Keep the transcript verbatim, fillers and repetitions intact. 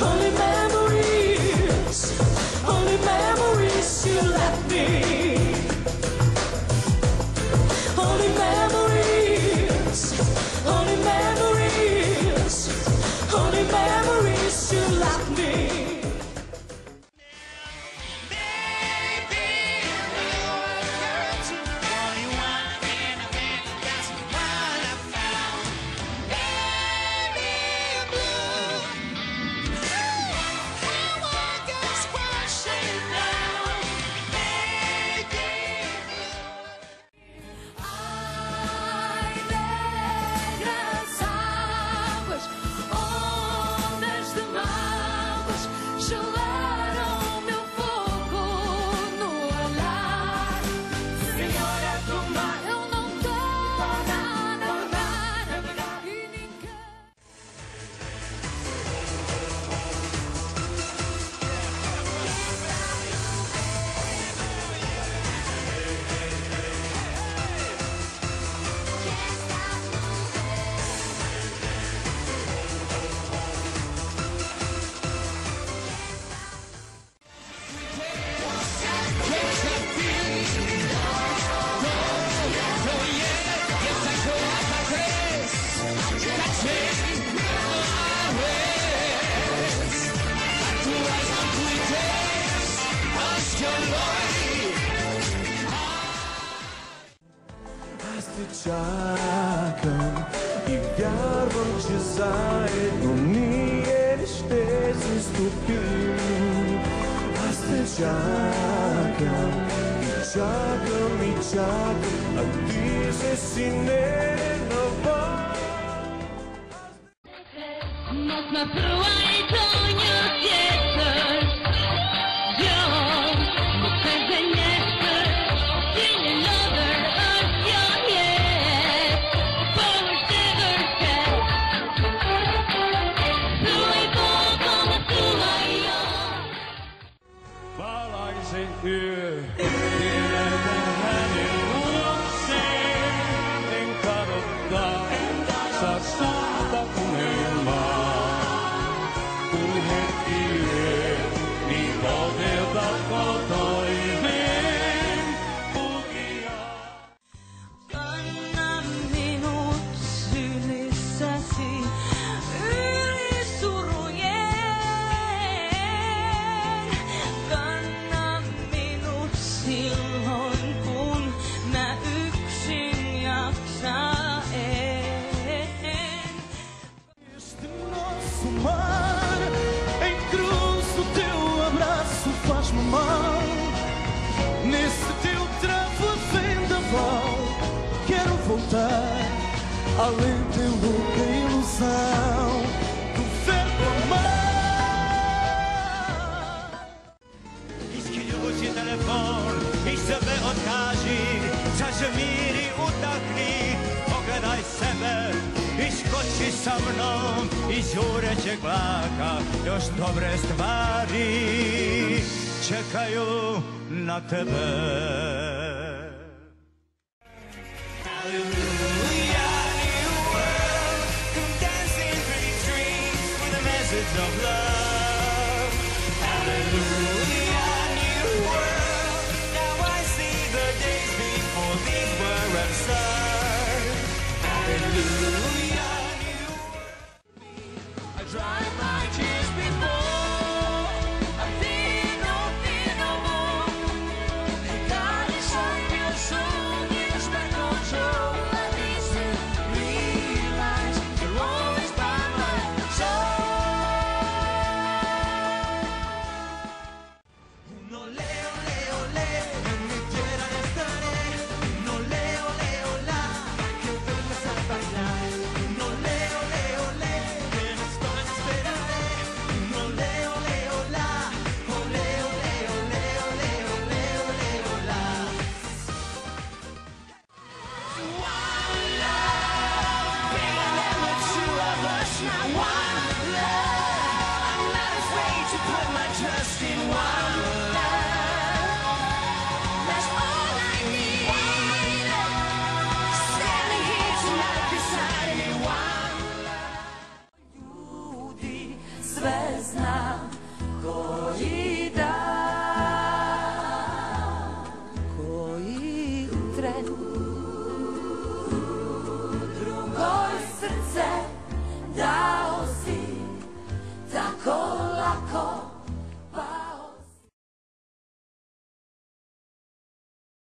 Only memories, only memories you left me. Only memories, only memories, only memories you left me. Čakam i vjerujem će zajedno nije nište se stupim. A se čakam i čakam i čakam, a ti se si nenova. Mocna prva i to nju sjećaš. Joj, muszę ze nie chcesz. In another of your head. Power severse. Lui kommer tulla jag. Balansen ur till den här nivån. Sen en karotta så sakta kommer. Kanna minut sylissäsi yli surujen. Kanna minut silloin kun mä yksin jaksa en. Este nosso mar, em cruz o teu abraço faz-me mal. Nesse teu travo vendaval, quero voltar além teu louca ilusão do verbo amar. Iskiju ci telefon i sebe odkaži, zažmiri, udahni, pogledaj sebe i skoči sa mnom iz jurećeg vlaka. Još dobre stvari čekaju na tebe. Hallelujah, new world, come dancing pretty dreams with a message of love. Hallelujah, new world, now I see the days before these were absurd. Hallelujah, new world, I dried my tears before. I fear no fear no more. Hey God, it's on your soul, gives back control. At least to realize you're always by my side. No leo, leo, leo, en mi tierra estaré. No leo, leo, la, que vengas a bailar. No leo, leo, le, que en estoy esperaré. No leo, leo, la, oh leo, leo, leo, leo, leo, leo, la. One love, baby, never two of us, not one love. I'm not afraid to put my trust in one.